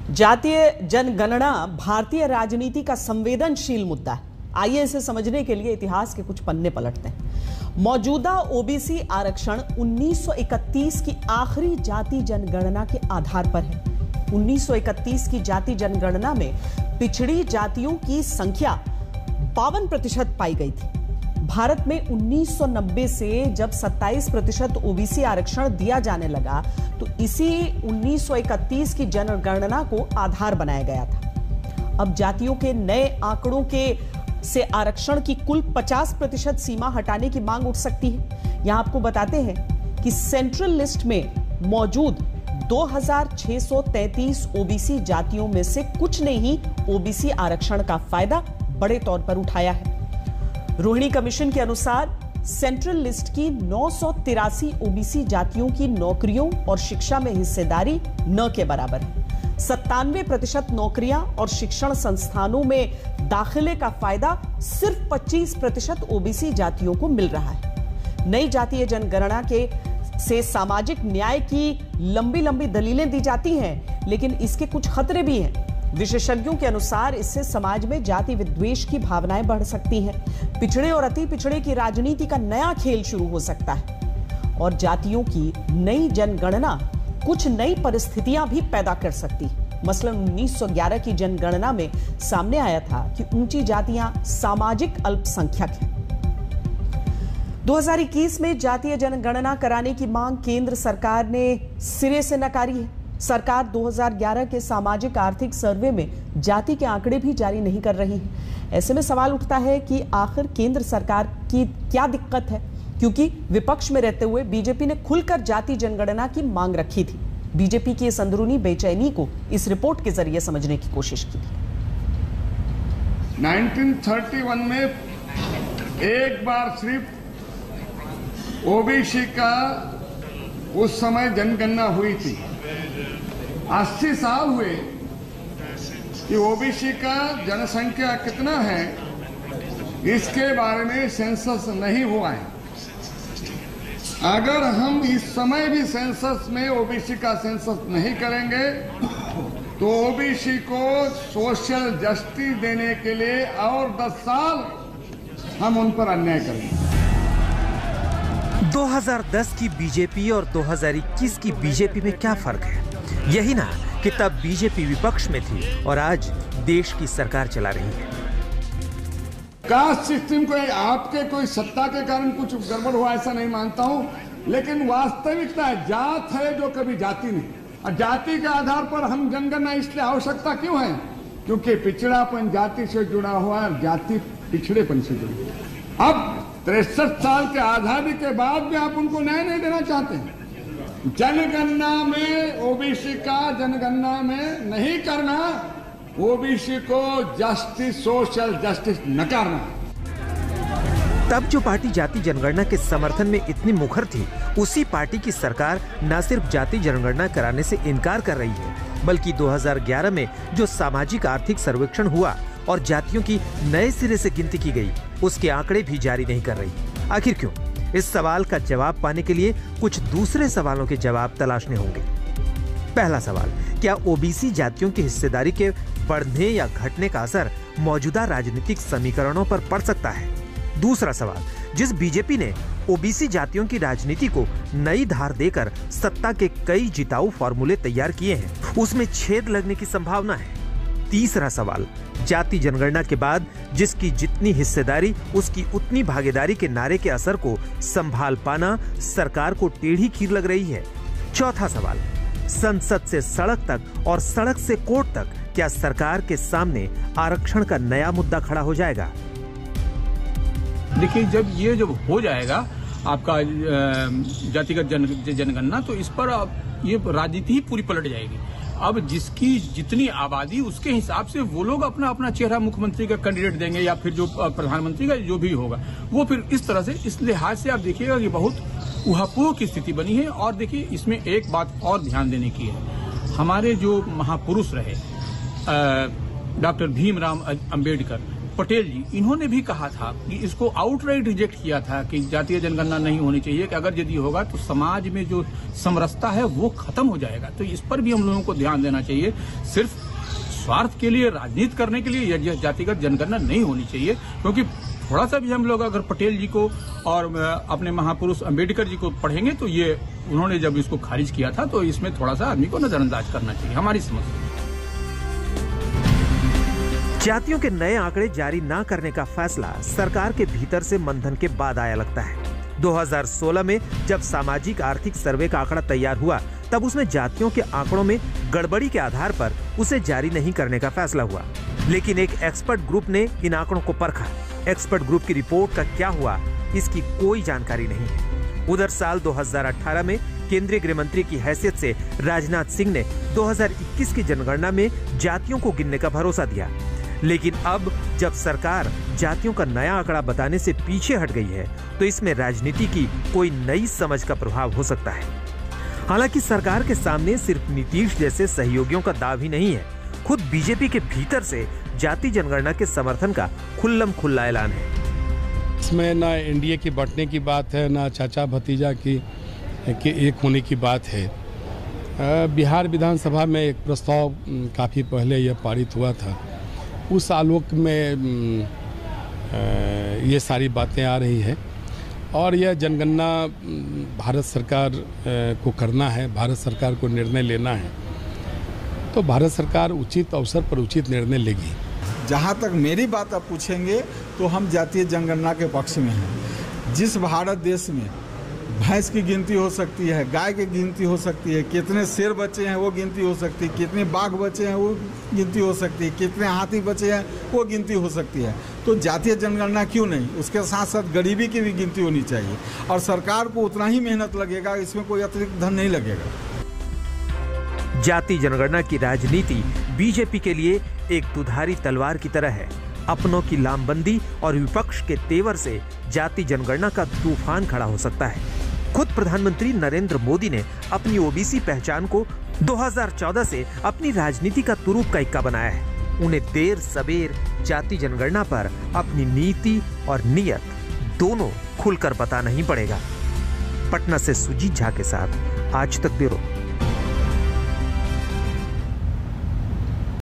जातीय जनगणना भारतीय राजनीति का संवेदनशील मुद्दा है। आइए इसे समझने के लिए इतिहास के कुछ पन्ने पलटते हैं। मौजूदा ओबीसी आरक्षण 1931 की आखिरी जाति जनगणना के आधार पर है। 1931 की जाति जनगणना में पिछड़ी जातियों की संख्या 52% पाई गई थी। भारत में 1990 से जब 27% ओबीसी आरक्षण दिया जाने लगा तो इसी 1931 की जनगणना को आधार बनाया गया था। अब जातियों के नए आंकड़ों से आरक्षण की कुल 50% सीमा हटाने की मांग उठ सकती है। यहां आपको बताते हैं कि सेंट्रल लिस्ट में मौजूद 2633 ओबीसी जातियों में से कुछ ने ही ओबीसी आरक्षण का फायदा बड़े तौर पर उठाया है। रोहिणी कमीशन के अनुसार सेंट्रल लिस्ट की 983 ओबीसी जातियों की नौकरियों और शिक्षा में हिस्सेदारी न के बराबर है। 97% नौकरियां और शिक्षण संस्थानों में दाखिले का फायदा सिर्फ 25% ओबीसी जातियों को मिल रहा है। नई जातीय जनगणना से सामाजिक न्याय की लंबी लंबी दलीलें दी जाती हैं, लेकिन इसके कुछ खतरे भी हैं। विशेषज्ञों के अनुसार इससे समाज में जाति विद्वेष की भावनाएं बढ़ सकती हैं। पिछड़े और अति पिछड़े की राजनीति का नया खेल शुरू हो सकता है और जातियों की नई जनगणना कुछ नई परिस्थितियां भी पैदा कर सकती है। मसलन 1911 की जनगणना में सामने आया था कि ऊंची जातियां सामाजिक अल्पसंख्यक हैं। 2021 में जातीय जनगणना कराने की मांग केंद्र सरकार ने सिरे से नकारी है। सरकार 2011 के सामाजिक आर्थिक सर्वे में जाति के आंकड़े भी जारी नहीं कर रही है। ऐसे में सवाल उठता है कि आखिर केंद्र सरकार की क्या दिक्कत है, क्योंकि विपक्ष में रहते हुए बीजेपी ने खुलकर जाति जनगणना की मांग रखी थी। बीजेपी की इस अंदरूनी बेचैनी को इस रिपोर्ट के जरिए समझने की कोशिश की। 1931 में एक बार सिर्फ ओबीसी का उस समय जनगणना हुई थी। 80 साल हुए कि ओबीसी का जनसंख्या कितना है इसके बारे में सेंसस नहीं हुआ है। अगर हम इस समय भी सेंसस में ओबीसी का सेंसस नहीं करेंगे तो ओबीसी को सोशल जस्टिस देने के लिए और 10 साल हम उन पर अन्याय करेंगे। 2010 की बीजेपी और 2021 की बीजेपी में क्या फर्क है? यही ना कि तब बीजेपी विपक्ष में थी और आज देश की सरकार चला रही है। कास्ट सिस्टम को आपके कोई सत्ता के कारण कुछ गड़बड़ हुआ ऐसा नहीं मानता हूं, लेकिन वास्तविकता जात है जो कभी जाति नहीं। और जाति के आधार पर हम जनगणना इसलिए आवश्यकता क्यों है? क्योंकि पिछड़ापन जाति से जुड़ा हुआ है, जाति पिछड़ेपन से जुड़ी है। अब 63 साल के आजादी के बाद भी आप उनको न्याय नहीं देना चाहते हैं। जनगणना में ओबीसी का जनगणना में नहीं करना, ओबीसी को जस्टिस सोशल जस्टिस नकारना। तब जो पार्टी जाति जनगणना के समर्थन में इतनी मुखर थी, उसी पार्टी की सरकार न सिर्फ जाति जनगणना कराने से इनकार कर रही है, बल्कि 2011 में जो सामाजिक आर्थिक सर्वेक्षण हुआ और जातियों की नए सिरे से गिनती की गई, उसके आंकड़े भी जारी नहीं कर रही। आखिर क्यों? इस सवाल का जवाब पाने के लिए कुछ दूसरे सवालों के जवाब तलाशने होंगे। पहला सवाल, क्या ओबीसी जातियों की हिस्सेदारी के बढ़ने या घटने का असर मौजूदा राजनीतिक समीकरणों पर पड़ सकता है? दूसरा सवाल, जिस बीजेपी ने ओबीसी जातियों की राजनीति को नई धार देकर सत्ता के कई जिताऊ फॉर्मूले तैयार किए हैं, उसमें छेद लगने की संभावना है। तीसरा सवाल, जाति जनगणना के बाद जिसकी जितनी हिस्सेदारी उसकी उतनी भागीदारी के नारे के असर को संभाल पाना सरकार को टेढ़ी खीर लग रही है। चौथा सवाल, संसद से सड़क तक और सड़क से कोर्ट तक क्या सरकार के सामने आरक्षण का नया मुद्दा खड़ा हो जाएगा? देखिए, जब हो जाएगा आपका जातिगत जनगणना, तो इस पर ये राजनीति ही पूरी पलट जाएगी। अब जिसकी जितनी आबादी उसके हिसाब से वो लोग अपना अपना चेहरा मुख्यमंत्री का कैंडिडेट देंगे या फिर जो प्रधानमंत्री का जो भी होगा वो फिर इस तरह से, इस लिहाज से आप देखिएगा कि बहुत ऊहापोह की स्थिति बनी है। और देखिए, इसमें एक बात और ध्यान देने की है। हमारे जो महापुरुष रहे डॉक्टर भीमराव अंबेडकर, पटेल जी, इन्होंने भी कहा था कि इसको आउटराइट रिजेक्ट किया था कि जातीय जनगणना नहीं होनी चाहिए, कि अगर यदि होगा तो समाज में जो समरसता है वो खत्म हो जाएगा। तो इस पर भी हम लोगों को ध्यान देना चाहिए। सिर्फ स्वार्थ के लिए, राजनीति करने के लिए यह जातिगत जनगणना नहीं होनी चाहिए, क्योंकि थोड़ा सा भी हम लोग अगर पटेल जी को और अपने महापुरुष अंबेडकर जी को पढ़ेंगे तो ये उन्होंने जब इसको खारिज किया था, तो इसमें थोड़ा सा आदमी को नजरअंदाज करना चाहिए, हमारी समझ। जातियों के नए आंकड़े जारी न करने का फैसला सरकार के भीतर से मंथन के बाद आया लगता है। 2016 में जब सामाजिक आर्थिक सर्वे का आंकड़ा तैयार हुआ, तब उसमें जातियों के आंकड़ों में गड़बड़ी के आधार पर उसे जारी नहीं करने का फैसला हुआ। लेकिन एक एक्सपर्ट ग्रुप ने इन आंकड़ों को परखा। एक्सपर्ट ग्रुप की रिपोर्ट का क्या हुआ, इसकी कोई जानकारी नहीं है। उधर साल 2018 में केंद्रीय गृह मंत्री की हैसियत से राजनाथ सिंह ने 2021 की जनगणना में जातियों को गिनने का भरोसा दिया। लेकिन अब जब सरकार जातियों का नया आंकड़ा बताने से पीछे हट गई है, तो इसमें राजनीति की कोई नई समझ का प्रभाव हो सकता है। हालांकि सरकार के सामने सिर्फ नीतीश जैसे सहयोगियों का दाव ही नहीं है, खुद बीजेपी के भीतर से जाति जनगणना के समर्थन का खुल्लम खुल्ला ऐलान है। इसमें ना एनडीए की बंटने की बात है, ना चाचा भतीजा की एक होने की बात है। बिहार विधानसभा में एक प्रस्ताव काफ़ी पहले यह पारित हुआ था, उस आलोक में ये सारी बातें आ रही है। और यह जनगणना भारत सरकार को करना है, भारत सरकार को निर्णय लेना है, तो भारत सरकार उचित अवसर पर उचित निर्णय लेगी। जहाँ तक मेरी बात आप पूछेंगे तो हम जातीय जनगणना के पक्ष में हैं। जिस भारत देश में भैंस की गिनती हो सकती है, गाय की गिनती हो सकती है, कितने शेर बचे हैं वो गिनती हो सकती है, कितने बाघ बचे हैं वो गिनती हो सकती है, कितने हाथी बचे हैं वो गिनती हो सकती है, तो जातीय जनगणना क्यों नहीं? उसके साथ साथ गरीबी की भी गिनती होनी चाहिए और सरकार को उतना ही मेहनत लगेगा, इसमें कोई अतिरिक्त धन नहीं लगेगा। जाति जनगणना की राजनीति बीजेपी के लिए एक दुधारी तलवार की तरह है। अपनों की लामबंदी और विपक्ष के तेवर से जाति जनगणना का तूफान खड़ा हो सकता है। खुद प्रधानमंत्री नरेंद्र मोदी ने अपनी ओबीसी पहचान को 2014 से अपनी राजनीति का तुरूप का इक्का बनाया है। उन्हें देर सबेर जाति जनगणना पर अपनी नीति और नियत दोनों खुलकर बताना ही पड़ेगा। पटना से सुजीत झा के साथ आज तक ब्यूरो।